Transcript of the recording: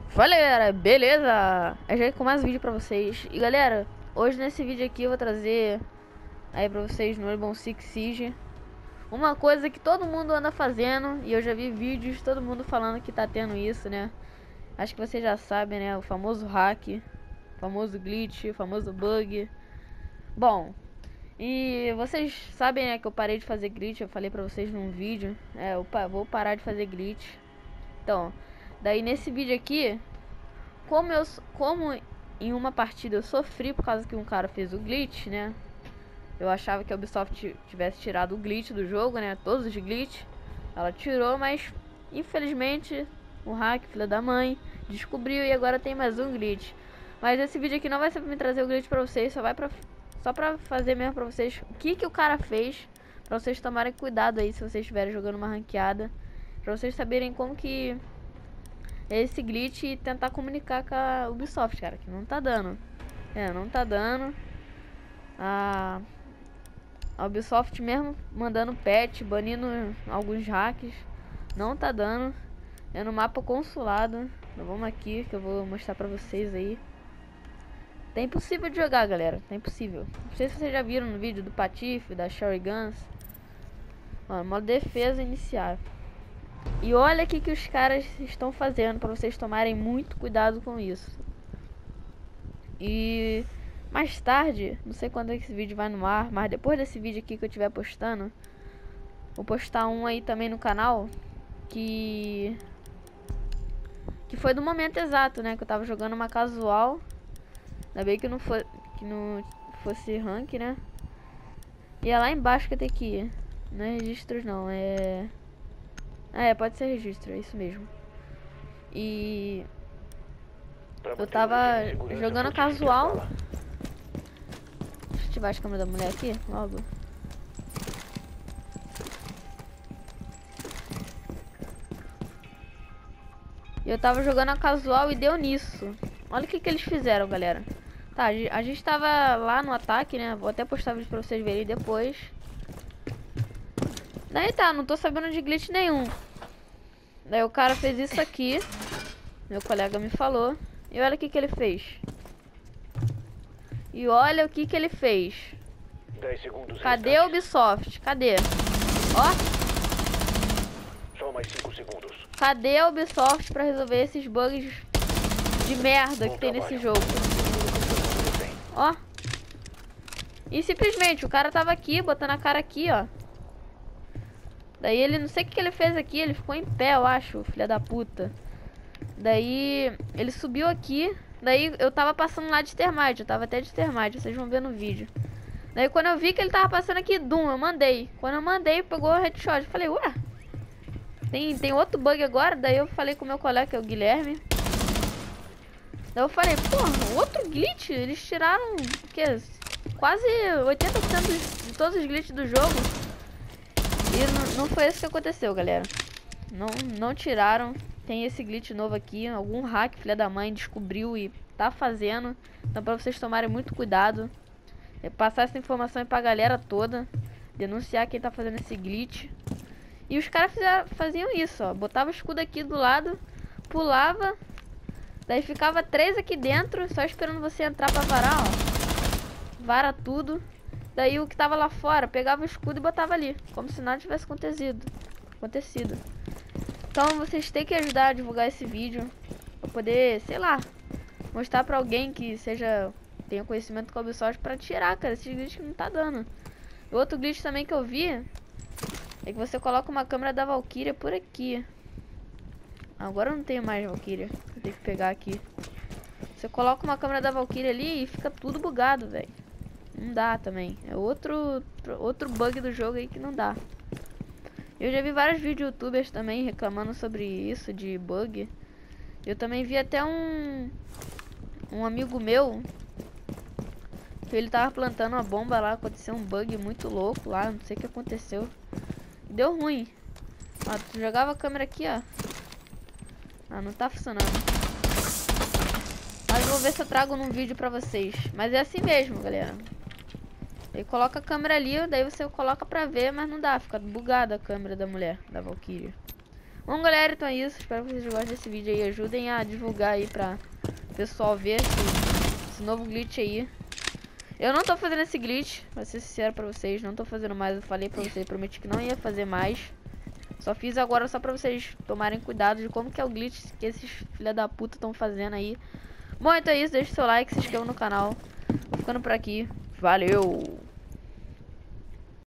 Fala galera, beleza? Eu já com mais um vídeo pra vocês. E galera, hoje nesse vídeo aqui eu vou trazer aí pra vocês no Rainbow Six Siege uma coisa que todo mundo anda fazendo. E eu já vi vídeos de todo mundo falando que tá tendo isso, né? Acho que vocês já sabem, né? O famoso hack, o famoso glitch, o famoso bug. Bom, e vocês sabem, né, que eu parei de fazer glitch. Eu falei pra vocês num vídeo. Eu vou parar de fazer glitch. Então, daí nesse vídeo aqui, como em uma partida eu sofri por causa que um cara fez o glitch, né? Eu achava que a Ubisoft tivesse tirado o glitch do jogo, né? Todos os glitch. Ela tirou, mas infelizmente o hack, filha da mãe, descobriu e agora tem mais um glitch. Mas esse vídeo aqui não vai ser pra me trazer o glitch pra vocês, só pra fazer mesmo pra vocês o que o cara fez. Pra vocês tomarem cuidado aí se vocês estiverem jogando uma ranqueada. Pra vocês saberem como que esse glitch e tentar comunicar com a Ubisoft, cara, que não tá dando. Não tá dando. A Ubisoft mesmo mandando patch, banindo alguns hacks. Não tá dando. É no mapa consulado. Então vamos aqui que eu vou mostrar pra vocês aí. Tá impossível de jogar, galera. Tá impossível. Não sei se vocês já viram no vídeo do Patife, da Sherry Guns. Ó, modo defesa iniciar. E olha o que os caras estão fazendo, para vocês tomarem muito cuidado com isso. E mais tarde, não sei quando esse vídeo vai no ar, mas depois desse vídeo aqui que eu estiver postando, vou postar um aí também no canal que foi do momento exato, né, que eu tava jogando uma casual. Ainda bem que não fosse rank, né? E é lá embaixo que eu tenho que ir. Não é registros não, pode ser registro, é isso mesmo. E eu tava jogando casual. Deixa eu ativar as câmeras da mulher aqui, logo. E eu tava jogando a casual e deu nisso. Olha o que eles fizeram, galera. Tá, a gente tava lá no ataque, né? Vou até postar vídeo pra vocês verem depois. Daí tá, não tô sabendo de glitch nenhum. Daí o cara fez isso aqui. Meu colega me falou. E olha o que ele fez. E olha o que ele fez. 10 segundos. Cadê a Ubisoft? Cadê? Ó. Só mais 5 segundos. Cadê a Ubisoft pra resolver esses bugs de merda que tem nesse jogo? Ó. E simplesmente o cara tava aqui, botando a cara aqui, ó. Daí ele, não sei o que ele fez aqui, ele ficou em pé, eu acho, filha da puta. Daí ele subiu aqui. Daí eu tava passando lá de termite, eu tava até de termite, vocês vão ver no vídeo. Daí quando eu vi que ele tava passando aqui, eu mandei. Quando eu mandei, pegou o headshot. Eu falei, ué, tem outro bug agora? Daí eu falei com o meu colega, que é o Guilherme. Daí eu falei, porra, outro glitch? Eles tiraram, o que? Quase 80% de todos os glitches do jogo. E não foi isso que aconteceu, galera. Não tiraram. Tem esse glitch novo aqui. Algum hack, filha da mãe, descobriu e tá fazendo. Então pra vocês tomarem muito cuidado. Passar essa informação aí pra galera toda. Denunciar quem tá fazendo esse glitch. E os caras faziam isso, ó. Botava o escudo aqui do lado. Pulava. Daí ficava 3 aqui dentro. Só esperando você entrar pra varar, ó. Vara tudo. Daí o que tava lá fora pegava o escudo e botava ali, como se nada tivesse acontecido. Então vocês têm que ajudar a divulgar esse vídeo pra poder, sei lá, mostrar pra alguém que tenha conhecimento com a Ubisoft pra tirar, cara, esse glitch que não tá dando. E outro glitch também que eu vi é que você coloca uma câmera da Valkyria por aqui. Agora eu não tenho mais Valkyria, eu tenho que pegar aqui. Você coloca uma câmera da Valkyria ali e fica tudo bugado, velho. Não dá também. É outro bug do jogo aí que não dá. Eu já vi vários vídeos youtubers também reclamando sobre isso de bug. Eu também vi até um amigo meu que ele tava plantando uma bomba lá, aconteceu um bug muito louco lá, não sei o que aconteceu. Deu ruim. Ó, tu jogava a câmera aqui, ó. Ah, não tá funcionando. Mas vou ver se eu trago num vídeo pra vocês. Mas é assim mesmo, galera. Aí coloca a câmera ali, daí você coloca pra ver, mas não dá, fica bugada a câmera da mulher, da Valkyria. Bom, galera, então é isso. Espero que vocês gostem desse vídeo aí. Ajudem a divulgar aí pra o pessoal ver esse novo glitch aí. Eu não tô fazendo esse glitch, pra ser sincero pra vocês. Não tô fazendo mais. Eu falei pra vocês, prometi que não ia fazer mais. Só fiz agora só pra vocês tomarem cuidado de como que é o glitch que esses filha da puta estão fazendo aí. Bom, então é isso. Deixa o seu like, se inscreva no canal. Vou ficando por aqui. Valeu!